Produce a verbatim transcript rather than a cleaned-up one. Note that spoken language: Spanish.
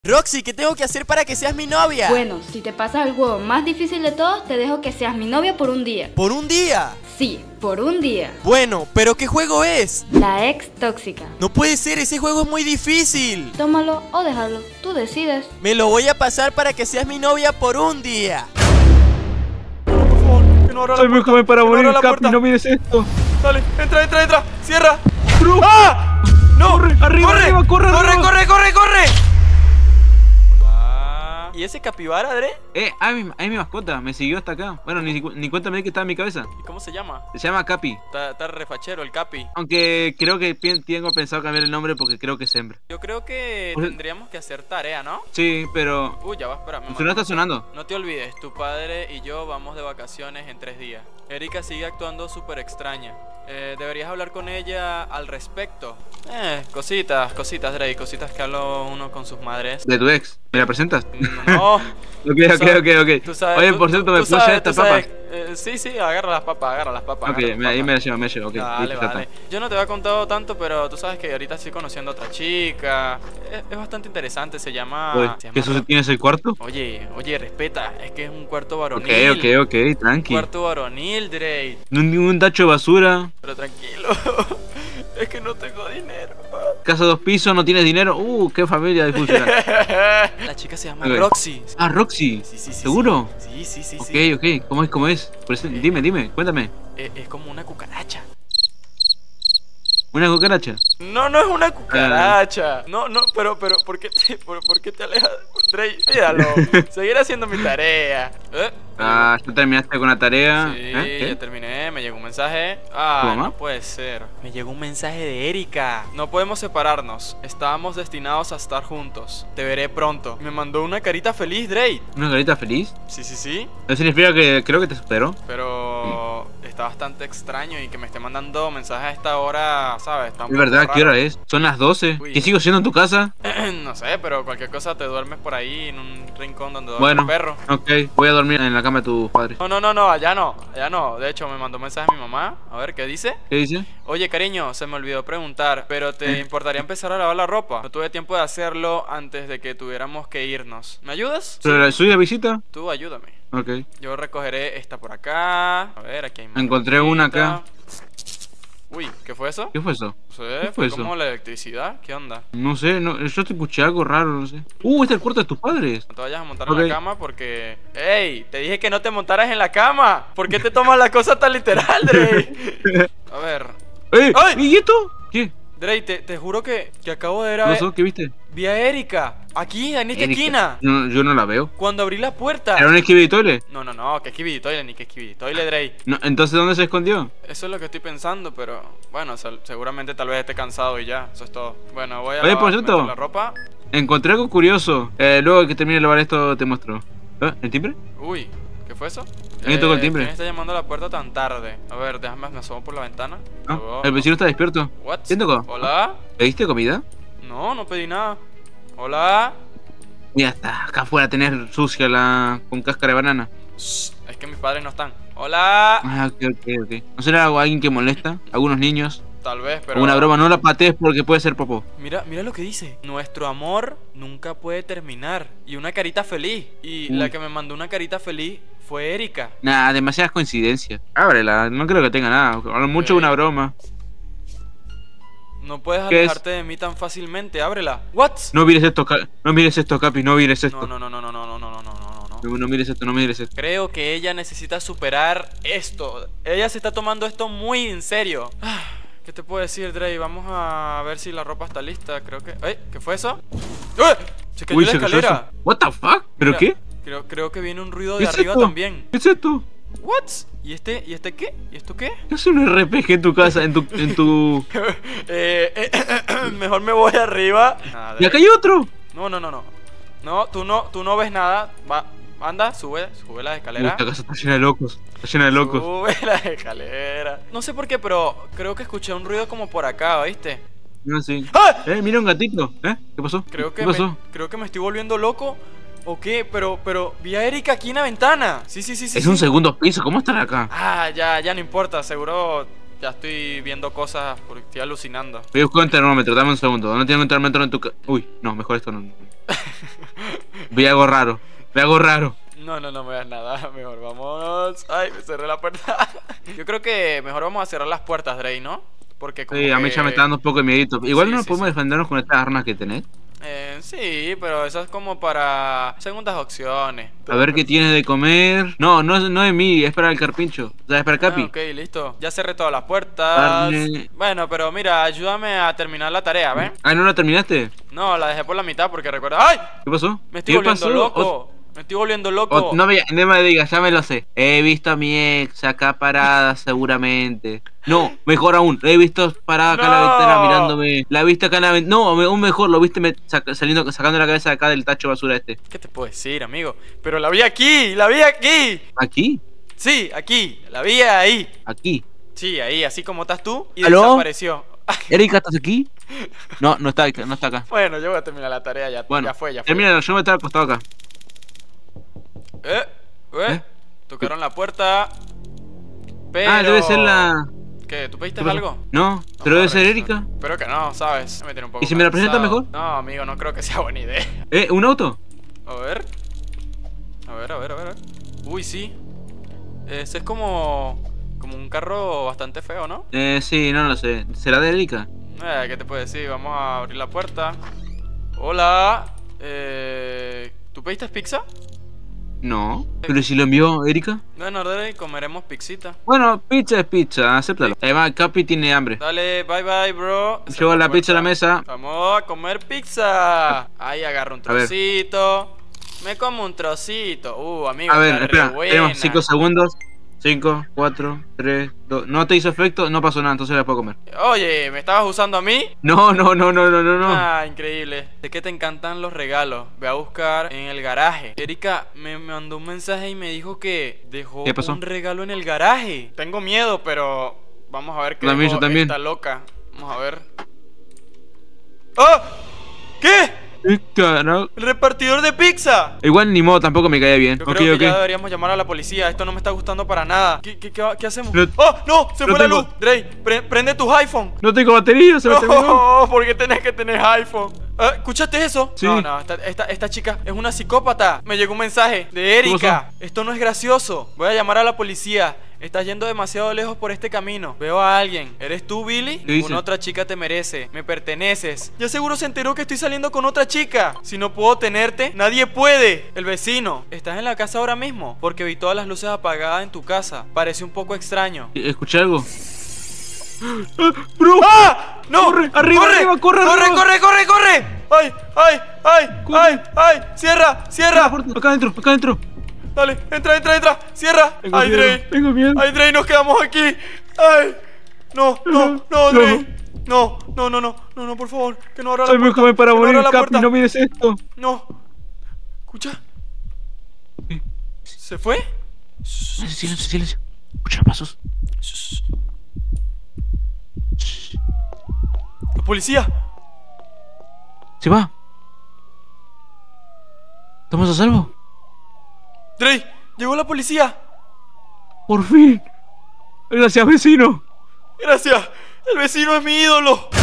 Roxy, ¿qué tengo que hacer para que seas mi novia? Bueno, si te pasas el juego más difícil de todos, te dejo que seas mi novia por un día. ¿Por un día? Sí, por un día. Bueno, ¿pero qué juego es? La ex tóxica. No puede ser, ese juego es muy difícil. Tómalo o déjalo, tú decides. Me lo voy a pasar para que seas mi novia por un día. Soy muy joven para morir, Capi, no mires esto. Dale, entra, entra, entra. Cierra. Bro. ¡Ah! ¡No! Corre, arriba, corre, arriba, corre, corre, arriba. corre, corre, corre. Hola. ¿Y ese capibara, Dre? Eh, ahí mi, ahí mi mascota, me siguió hasta acá. Bueno, ni, ni cuenta me di que estaba en mi cabeza. ¿Y cómo se llama? Se llama Capi. Está, está refachero el capi. Aunque creo que pi- tengo pensado cambiar el nombre porque creo que es hembra. Yo creo que Pues- tendríamos que hacer tarea, ¿no? Sí, pero... Uy, ya va, espera. me ¿Tu mandó- celular está sonando? No te olvides, tu padre y yo vamos de vacaciones en tres días. Erika sigue actuando súper extraña. Eh, deberías hablar con ella al respecto. Eh, cositas, cositas, Drake, cositas que habla uno con sus madres. De tu ex. ¿Me la presentas? No. Ok, Tú ok, sabes- ok, ok. tú sabes- Oye, tú- por tú- cierto, tú me puse sabes- estas tú sabes- papas. eh, sí, sí, agarra las papas, agarra las papas. Ok, agarra las me- ahí papas. me la llevo, me la llevo, ok. Dale, listo, ya vale. está. Yo no te había contado tanto, pero tú sabes que ahorita estoy conociendo a otra chica. Es, es bastante interesante, se llama... Oye, se llama ¿que eso Ro- tienes el cuarto? Oye, oye, respeta, es que es un cuarto Ok, varonil. ok, ok, tranqui. Cuarto varonil, Drake. No ningún tacho de basura. Pero tranquilo, es que no tengo dinero. Casa dos pisos, no tienes dinero. Uh, qué familia disfuncional. La chica se llama Ok. Roxy. Ah, Roxy. Sí, sí, sí. ¿Seguro? Sí, sí, sí, Ok, sí. ok. ¿Cómo es? ¿Cómo es? Presen- Dime, dime, cuéntame. Es, es como una cucaracha. ¿Una cucaracha? No, no es una cucaracha. No, no, pero, pero, ¿por qué te, por, por qué te alejas? Drake, olvídalo. Seguir haciendo mi tarea. ¿Eh? Ah, ya terminaste con la tarea. Sí, ¿Eh? ¿Qué? ya terminé, me llegó un mensaje. Ah, ¿Tu mamá? no puede ser. Me llegó un mensaje de Erika. No podemos separarnos. Estábamos destinados a estar juntos. Te veré pronto. Me mandó una carita feliz, Drake. ¿Una carita feliz? Sí, sí, sí. Eso significa que creo que te superó. Pero está bastante extraño y que me esté mandando mensajes a esta hora, ¿sabes? Está un Es poco verdad, ¿qué raro. hora es? Son las doce. Uy. ¿Que sigo siendo en tu casa? No sé, pero cualquier cosa te duermes por ahí en un rincón donde duerme Bueno, el perro. ok. Voy a dormir en la cama de tus padres. No, no, no, no, allá no, allá no. De hecho, me mandó un mensaje mi mamá. A ver, ¿qué dice? ¿Qué dice? Oye, cariño, se me olvidó preguntar, pero ¿te ¿Eh? importaría empezar a lavar la ropa? No tuve tiempo de hacerlo antes de que tuviéramos que irnos. ¿Me ayudas? ¿Pero la suya visita? Tú ayúdame. Ok. Yo recogeré esta por acá. A ver, aquí hay más. Encontré una acá. Uy, ¿qué fue eso? ¿Qué fue eso? No sé, ¿Qué fue fue eso? como la electricidad. ¿Qué onda? No sé, no, yo te escuché algo raro, no sé. Uh, este es el cuarto de tus padres. No te vayas a montar Ok. en la cama porque... ¡Ey! Te dije que no te montaras en la cama. ¿Por qué te tomas la cosa tan literal, Drake? A ver. ¡Eh! ¡Ay! ¿Y esto? ¿Qué? Drake, te, te juro que, que acabo de ver ¿Qué a... pasó? ¿Qué viste? Vi a Erika. Aquí, en esta Erika. esquina. No, yo no la veo. Cuando abrí la puerta. ¿Era un esquivitoile? No, no, no. Que esquivitoile ni que esquivitoile, Drake. No, entonces, ¿dónde se escondió? Eso es lo que estoy pensando, pero... Bueno, se- seguramente tal vez esté cansado y ya. Eso es todo. Bueno, voy a Oye, lavar- por cierto. meter la ropa. Encontré algo curioso. Eh, luego que termine de lavar esto, te muestro. ¿Eh? ¿El timbre? Uy, ¿qué fue eso? ¿Quién tocó el timbre? ¿Quién está llamando a la puerta tan tarde? A ver, déjame, me asomo por la ventana. ¿No? Oh, ¿El vecino está despierto? What? ¿Quién tocó? ¿Hola? ¿Pediste comida? No, no pedí nada. ¿Hola? Ya está, acá afuera tener sucia la... con cáscara de banana. Shh, es que mis padres no están. ¿Hola? Ah, ok, ok, ok. ¿No será algo- alguien que molesta? ¿Algunos niños? Tal vez, pero... ¿Alguna broma? No la patees porque puede ser popó. Mira, mira lo que dice. Nuestro amor nunca puede terminar. Y una carita feliz. Y Uy. la que me mandó una carita feliz fue Erika. Nah, demasiadas coincidencias. Ábrela, no creo que tenga nada. A lo mucho Ok. una broma. No puedes ¿Qué es? alejarte de mí tan fácilmente. Ábrela. ¿What? No mires esto, Ca- no mires esto, Capi, no mires esto. No, no, no, no, no, no, no, no, no, no, no, no. No, no mires esto, no mires esto. Creo que ella necesita superar esto. Ella se está tomando esto muy en serio. Ah, ¿qué te puedo decir, Drake? Vamos a ver si la ropa está lista. Creo que... ¿Eh? ¿Qué fue eso? ¡Eh! Se cayó Uy, la se cayó escalera. eso. What the fuck? ¿Pero Mira, qué? Creo, creo que viene un ruido ¿Qué de es arriba esto? también. ¿Qué es esto? ¿What? ¿Y este? ¿Y este qué? ¿Y esto qué? ¿Qué hace un R P G en tu casa? En tu... En tu... eh, eh, mejor me voy arriba. Nada, ¡Y acá hay otro! No, no, no, no. No, tú no, tú no ves nada. Va, anda, sube, sube las Uy, escaleras. esta casa está llena de locos. Está llena de locos. Sube las escaleras. No sé por qué, pero creo que escuché un ruido como por acá, ¿viste? No, sí. ¡Ah! Eh, mira un gatito. ¿Eh? ¿Qué pasó? Creo que ¿Qué me, pasó? creo que me estoy volviendo loco. ¿O qué? Pero, pero vi a Erika aquí en la ventana. Sí, sí, sí, sí. Es sí. un segundo piso. ¿Cómo estar acá? Ah, ya, ya no importa. Seguro ya estoy viendo cosas porque estoy alucinando. Voy a buscar un termómetro. Dame un segundo. ¿Dónde tiene un termómetro en tu casa? Uy, no, mejor esto no. Vi algo raro. Vi algo raro. No, no, no me veas nada. Mejor vamos. Ay, me cerré la puerta. Yo creo que mejor vamos a cerrar las puertas, Drey, ¿no? Porque como Sí, a mí que- ya me está dando un poco de miedito. Igual Sí, no sí, podemos sí. defendernos con estas armas que tenés. Eh, sí, pero eso es como para segundas opciones. A ver qué tienes de comer. No, no, no es mí, es para el carpincho. O sea, es para el Capi. Ah, ok, listo. Ya cerré todas las puertas. Carne. Bueno, pero mira, ayúdame a terminar la tarea, ¿ven? Ah, ¿no la terminaste? No, la dejé por la mitad porque recuerda. ¡Ay! ¿Qué pasó? Me estoy ¿Qué volviendo pasó? loco. Me estoy volviendo loco. O- o- no, me, no me digas, ya me lo sé. He visto a mi ex acá parada seguramente. No, mejor aún, la he visto parada acá en la No. ventana mirándome. La he visto acá en la ventana. No, me- aún mejor, lo viste me- saca- saliendo, sacando la cabeza de acá del tacho de basura este. ¿Qué te puedo decir, amigo? Pero la vi aquí, la vi aquí. ¿Aquí? Sí, aquí, la vi ahí. Aquí. Sí, ahí, así como estás tú. Y ¿Aló? desapareció. ¿Erika, estás aquí? No, no está, no está acá. Bueno, yo voy a terminar la tarea ya. Bueno, ya fue, ya fue. termina, yo me estaba acostado acá. Eh, eh, ¿Eh? Tocaron la puerta. Pero... Ah, debe ser la... ¿Qué? ¿Tú pediste ¿Qué pasó? algo? No, pero debe ser Erika. Espero que no, ¿sabes? Me tiene un poco ¿Y si me la presenta cansado. mejor? No, amigo, no creo que sea buena idea. ¿Eh? ¿Un auto? A ver. A ver, a ver, a ver. Uy, sí. Ese es como... Como un carro bastante feo, ¿no? Eh, sí, no lo sé. ¿Será de Erika? Eh, ¿qué te puedo decir? Vamos a abrir la puerta. Hola. Eh... ¿Tú pediste pizza? No. ¿Pero si lo envió Erika? Bueno, dale, comeremos pizzita. Bueno, pizza es pizza, acéptalo. Además, Capi tiene hambre. Dale, bye bye, bro. Llevo la pizza a la mesa. Vamos a comer pizza. Ahí agarro un A ver. trocito. Me como un trocito. Uh, amigo, A ver, está re espera, buena. tenemos cinco segundos. cinco, cuatro, tres, dos. No te hizo efecto, no pasó nada, entonces la puedo comer. Oye, ¿me estabas usando a mí? No, no, no, no, no, no, no. Ah, increíble. ¿De qué te encantan los regalos? Ve a buscar en el garaje. Erika me mandó un mensaje y me dijo que dejó ¿Qué pasó? un regalo en el garaje. Tengo miedo, pero vamos a ver qué También, dejó yo también. esta loca. Vamos a ver. ¡Ah! ¿Qué? Eh, carajo. ¡El repartidor de pizza! Igual ni modo, tampoco me caía bien. Yo Ok, creo que ok. ya deberíamos llamar a la policía. Esto no me está gustando para nada. ¿Qué, qué, qué, qué hacemos? Pero- ¡Oh, no! ¡Se no fue la tengo- luz! Drey, pre- prende tus iPhone. No tengo batería, se me terminó. No, ¿por qué tenés que tener iPhone? Ah, ¿escuchaste eso? Sí. No, no, esta, esta, esta chica es una psicópata. Me llegó un mensaje de Erika. Esto no es gracioso. Voy a llamar a la policía. Estás yendo demasiado lejos por este camino. Veo a alguien. ¿Eres tú, Billy? ¿Qué dice? Una otra chica te merece. Me perteneces. Ya seguro se enteró que estoy saliendo con otra chica. Si no puedo tenerte, nadie puede. El vecino. ¿Estás en la casa ahora mismo? Porque vi todas las luces apagadas en tu casa. Parece un poco extraño. ¿Escuché algo? ¡Ah, ¡Bro! ¡Ah! ¡No! Corre, arriba, arriba, corre, ¡Corre, arriba. corre, corre, corre! ¡Ay, ay, ay! Corre. ¡Ay, ay! ¡Cierra, cierra! Acá adentro, acá adentro. Dale, entra, entra, entra. Cierra. Tengo Ay, miedo, Drey. tengo miedo. Ay, Drey, nos quedamos aquí. Ay. No, no, no, Drey. No, no, no, no, no, no, por favor. Que no abra la Soy muy puerta. joven para que no morir, abra la Capi, puerta. no mires esto. No. ¿Escucha? Sí. ¿Se fue? Silencio, silencio. Escucha los pasos. Shh. La policía. Se va. ¿Estamos a salvo? Drey, llegó la policía. Por fin. Gracias, vecino. Gracias. El vecino es mi ídolo.